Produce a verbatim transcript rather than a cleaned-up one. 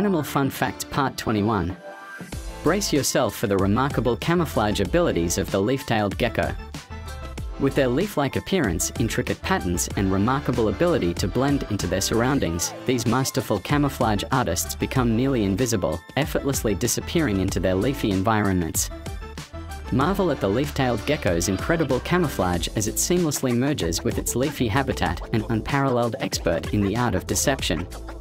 Animal Fun Facts Part twenty-one. Brace yourself for the remarkable camouflage abilities of the leaf-tailed gecko. With their leaf-like appearance, intricate patterns, and remarkable ability to blend into their surroundings, these masterful camouflage artists become nearly invisible, effortlessly disappearing into their leafy environments. Marvel at the leaf-tailed gecko's incredible camouflage as it seamlessly merges with its leafy habitat, an unparalleled expert in the art of deception.